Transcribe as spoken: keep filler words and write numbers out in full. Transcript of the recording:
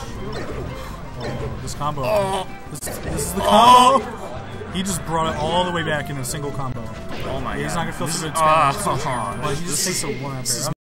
Oh, this combo. Oh. This, this is the Oh. combo. He just brought it all the way back in a single combo. Oh my yeah, he's god. not gonna feel This so is- good. ah, Spanish. oh, Well, he this just takes is- a one up this there. is